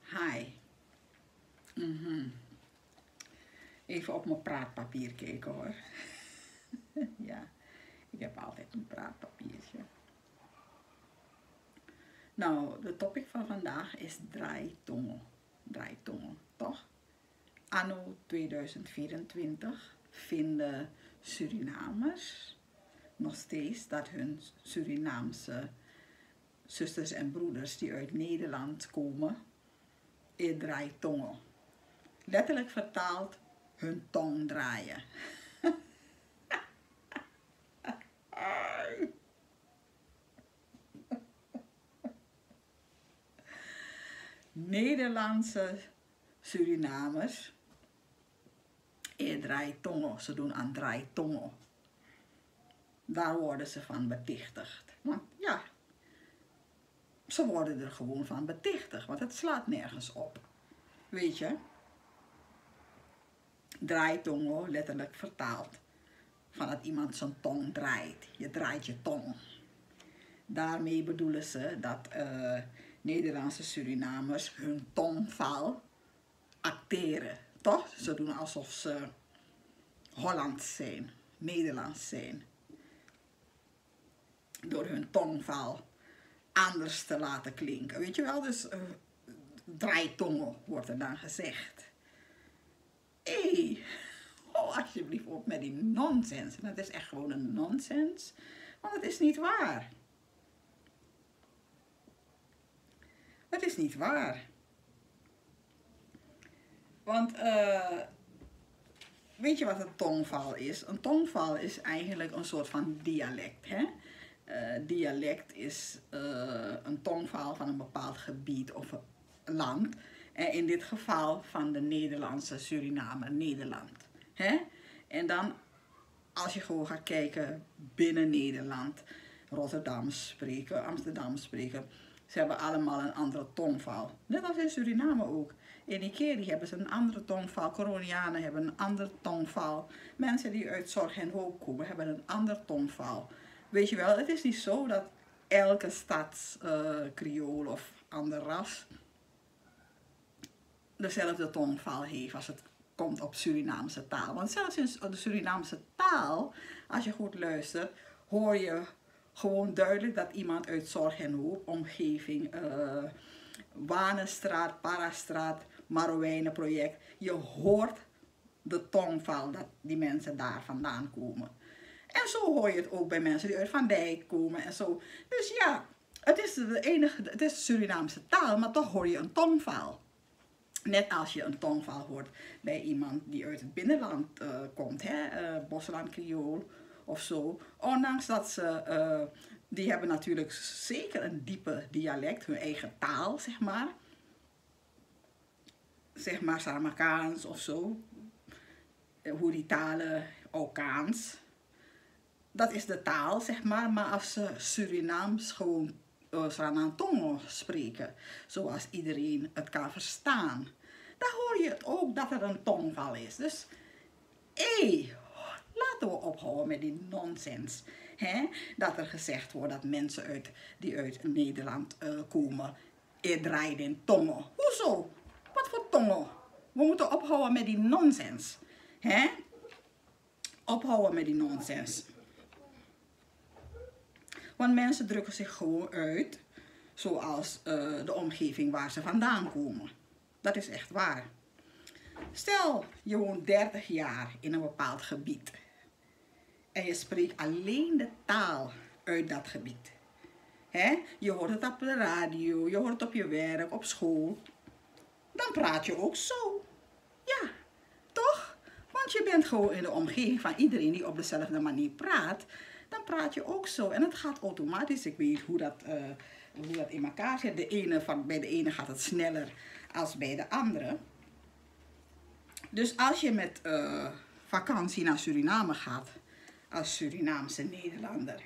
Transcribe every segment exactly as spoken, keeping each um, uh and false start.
Hi. Mhm. Even op mijn praatpapier kijken hoor. Ja, ik heb altijd een praatpapiertje. Nou, de topic van vandaag is draaitongen. Draaitongen, toch? Anno tweeduizend vierentwintig vinden Surinamers nog steeds dat hun Surinaamse zusters en broeders die uit Nederland komen, in draaitongen. Letterlijk vertaald, hun tong draaien. Nederlandse Surinamers, in draaitongen. Ze doen aan draaitongen. Daar worden ze van betichtigd. Want ja, ze worden er gewoon van betichtigd, want het slaat nergens op. Weet je? Draaitongen, letterlijk vertaald, van dat iemand zijn tong draait. Je draait je tong. Daarmee bedoelen ze dat uh, Nederlandse Surinamers hun tongval acteren. Toch? Ze doen alsof ze Hollands zijn, Nederlands zijn. Door hun tongval anders te laten klinken. Weet je wel, dus uh, draaitongen wordt er dan gezegd. Hé, hey, oh alsjeblieft op met die nonsens. En dat is echt gewoon een nonsens, want het is niet waar. Het is niet waar. Want, uh, weet je wat een tongval is? Een tongval is eigenlijk een soort van dialect, hè? Uh, dialect is uh, een tongval van een bepaald gebied of land. En in dit geval van de Nederlandse Suriname, Nederland. Hè? En dan, als je gewoon gaat kijken binnen Nederland, Rotterdam spreken, Amsterdam spreken, ze hebben allemaal een andere tongval. Net als in Suriname ook. In Nikeri hebben ze een andere tongval. Coronianen hebben een andere tongval. Mensen die uit Zorg en Hoop komen hebben een andere tongval. Weet je wel, het is niet zo dat elke stads uh, Creool of ander ras dezelfde tongval heeft als het komt op Surinaamse taal. Want zelfs in de Surinaamse taal, als je goed luistert, hoor je gewoon duidelijk dat iemand uit Zorg en Hoop, omgeving, uh, Wanenstraat, Parastraat, Marowijnenproject, je hoort de tongval dat die mensen daar vandaan komen. En zo hoor je het ook bij mensen die uit Van Dijk komen en zo. Dus ja, het is de enige, het is de Surinaamse taal, maar toch hoor je een tongval. Net als je een tongval hoort bij iemand die uit het binnenland uh, komt, hè, uh, Bosland Creool of zo. Ondanks dat ze, uh, die hebben natuurlijk zeker een diepe dialect, hun eigen taal, zeg maar. Zeg maar Sarmakaans of zo. Hoe die talen, Okaans. Dat is de taal, zeg maar, maar als ze Surinaams gewoon uh, Sranantongo spreken, zoals iedereen het kan verstaan, dan hoor je het ook dat er een tongval is. Dus, hé, hey, laten we ophouden met die nonsens. Hè? Dat er gezegd wordt dat mensen uit, die uit Nederland uh, komen, er draaien in tongen. Hoezo? Wat voor tongen? We moeten ophouden met die nonsens. Hè? Ophouden met die nonsens. Want mensen drukken zich gewoon uit, zoals uh, de omgeving waar ze vandaan komen. Dat is echt waar. Stel, je woont dertig jaar in een bepaald gebied. En je spreekt alleen de taal uit dat gebied. He? Je hoort het op de radio, je hoort het op je werk, op school. Dan praat je ook zo. Ja, toch? Want je bent gewoon in de omgeving van iedereen die op dezelfde manier praat. Dan praat je ook zo. En het gaat automatisch. Ik weet hoe dat, uh, hoe dat in elkaar zit. De ene van, bij de ene gaat het sneller als bij de andere. Dus als je met uh, vakantie naar Suriname gaat, als Surinaamse Nederlander,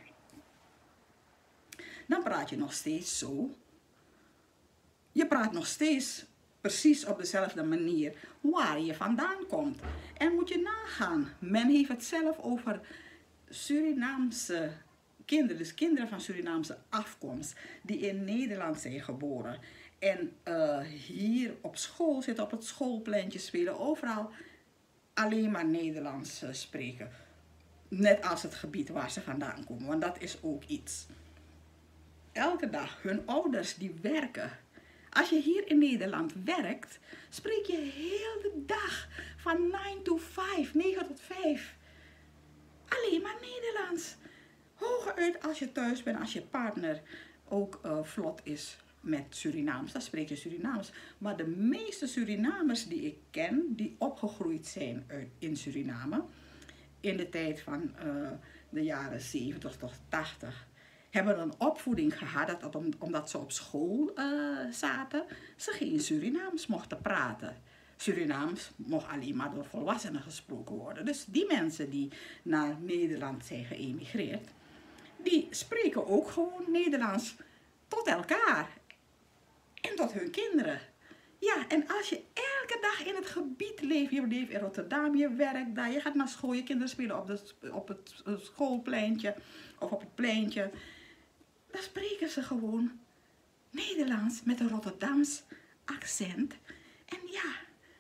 dan praat je nog steeds zo. Je praat nog steeds precies op dezelfde manier waar je vandaan komt. En moet je nagaan, men heeft het zelf over Surinaamse kinderen, dus kinderen van Surinaamse afkomst, die in Nederland zijn geboren en uh, hier op school zitten, op het schoolpleintje spelen, overal alleen maar Nederlands uh, spreken. Net als het gebied waar ze vandaan komen, want dat is ook iets. Elke dag, hun ouders die werken. Als je hier in Nederland werkt, spreek je heel de dag van nine to five, negen tot vijf. Alleen maar Nederlands. Hooguit als je thuis bent, als je partner ook uh, vlot is met Surinaams, dan spreek je Surinaams. Maar de meeste Surinamers die ik ken, die opgegroeid zijn uit, in Suriname, in de tijd van uh, de jaren zeventig tot tachtig, hebben een opvoeding gehad dat, dat omdat ze op school uh, zaten, ze geen Surinaams mochten praten. Surinaams mocht alleen maar door volwassenen gesproken worden. Dus die mensen die naar Nederland zijn geëmigreerd, die spreken ook gewoon Nederlands tot elkaar en tot hun kinderen. Ja, en als je elke dag in het gebied leeft, je leeft in Rotterdam, je werkt daar, je gaat naar school, je kinderen spelen op, de, op het schoolpleintje of op het pleintje, dan spreken ze gewoon Nederlands met een Rotterdams accent. En ja,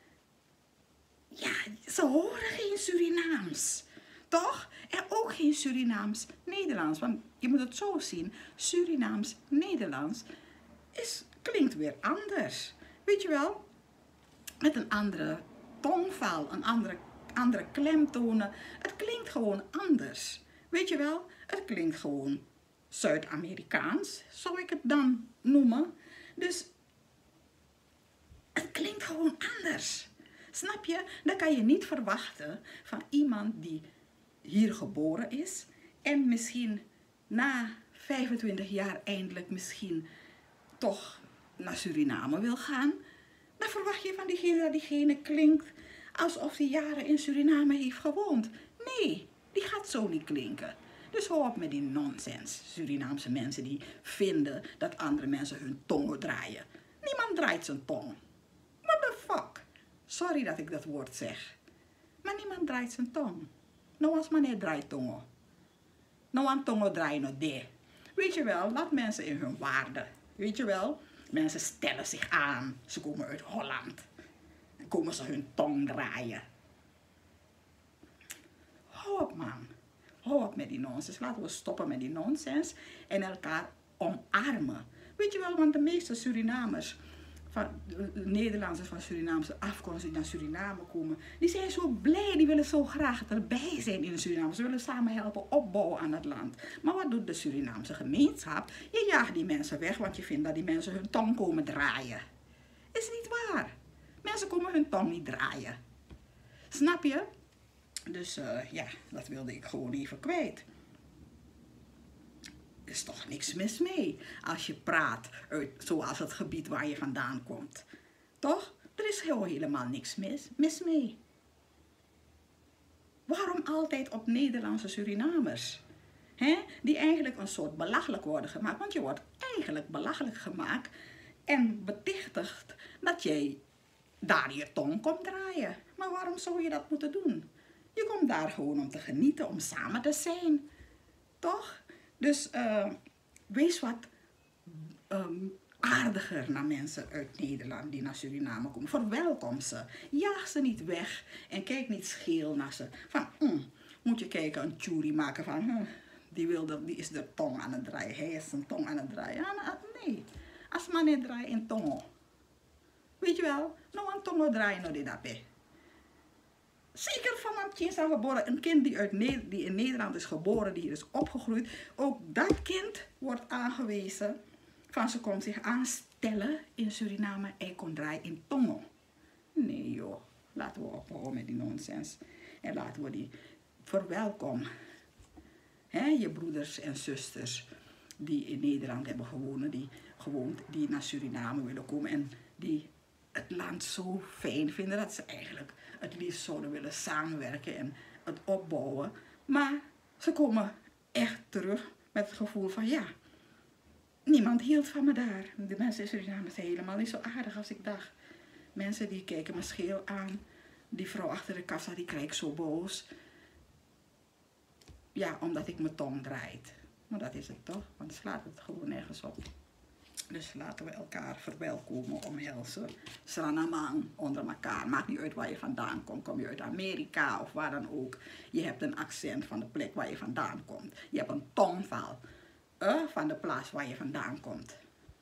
ja, ze horen geen Surinaams, toch? En ook geen Surinaams-Nederlands, want je moet het zo zien, Surinaams-Nederlands is, klinkt weer anders. Weet je wel, met een andere tongval, een andere, andere klemtonen. Het klinkt gewoon anders. Weet je wel, het klinkt gewoon Zuid-Amerikaans, zou ik het dan noemen. Dus het klinkt gewoon anders. Snap je? Dan kan je niet verwachten van iemand die hier geboren is en misschien na vijfentwintig jaar eindelijk misschien toch naar Suriname wil gaan. Dan verwacht je van diegene dat diegene klinkt alsof hij jaren in Suriname heeft gewoond. Nee, die gaat zo niet klinken. Dus hou op met die nonsens. Surinaamse mensen die vinden dat andere mensen hun tongen draaien. Niemand draait zijn tong. What the fuck? Sorry dat ik dat woord zeg. Maar niemand draait zijn tong. Nou als meneer draait tongen. Nou aan tongen draaien nog de. Weet je wel, laat mensen in hun waarde. Weet je wel, mensen stellen zich aan. Ze komen uit Holland. Dan komen ze hun tong draaien. Hou op man. Hou op met die nonsens. Laten we stoppen met die nonsens en elkaar omarmen. Weet je wel, want de meeste Surinamers, van de Nederlanders van Surinaamse afkomst die naar Suriname komen, die zijn zo blij, die willen zo graag erbij zijn in Suriname. Ze willen samen helpen opbouwen aan het land. Maar wat doet de Surinaamse gemeenschap? Je jaagt die mensen weg, want je vindt dat die mensen hun tong komen draaien. Is niet waar. Mensen komen hun tong niet draaien. Snap je? Dus uh, ja, dat wilde ik gewoon even kwijt. Er is toch niks mis mee als je praat uit, zoals het gebied waar je vandaan komt. Toch? Er is gewoon helemaal niks mis, mis mee. Waarom altijd op Nederlandse Surinamers? He? Die eigenlijk een soort belachelijk worden gemaakt. Want je wordt eigenlijk belachelijk gemaakt en betichtigd dat jij daar je tong komt draaien. Maar waarom zou je dat moeten doen? Je komt daar gewoon om te genieten, om samen te zijn. Toch? Dus uh, wees wat um, aardiger naar mensen uit Nederland die naar Suriname komen. Verwelkom ze. Jaag ze niet weg. En kijk niet scheel naar ze. Van, mm, moet je kijken, een tjuri maken van, hm, die, wilde, die is de tong aan het draaien. Hij is zijn tong aan het draaien. Ja, nee. Als man niet draait in tongo. Weet je wel? Nou, een tongo draaien nou dit daarbij. Zeker van een kind is geboren, een kind die, uit die in Nederland is geboren, die hier is opgegroeid. Ook dat kind wordt aangewezen van ze komt zich aanstellen in Suriname en kon draaien in tongo. Nee joh, laten we ophouden met die nonsens. En laten we die verwelkomen. He, je broeders en zusters die in Nederland hebben gewoond, die, gewoond, die naar Suriname willen komen en die het land zo fijn vinden dat ze eigenlijk het liefst zouden willen samenwerken en het opbouwen. Maar ze komen echt terug met het gevoel van ja, niemand hield van me daar. De mensen in Suriname zijn helemaal niet zo aardig als ik dacht. Mensen die kijken me scheel aan. Die vrouw achter de kassa die kijkt zo boos. Ja, omdat ik mijn tong draait. Maar dat is het toch, want het slaat het gewoon nergens op. Dus laten we elkaar verwelkomen, omhelzen. Sranamang onder elkaar. Maakt niet uit waar je vandaan komt. Kom je uit Amerika of waar dan ook. Je hebt een accent van de plek waar je vandaan komt. Je hebt een tongval uh, van de plaats waar je vandaan komt.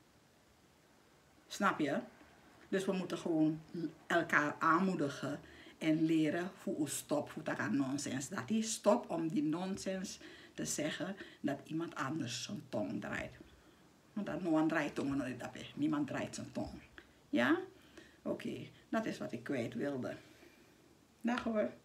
Snap je? Dus we moeten gewoon elkaar aanmoedigen en leren hoe we stop, hoe dat aan nonsens. Dat is stop om die nonsens te zeggen dat iemand anders zijn tong draait. Want niemand draait tongen nooit dat. Niemand draait zijn tong. Ja? Oké, okay, dat is wat ik kwijt wilde. Dag hoor.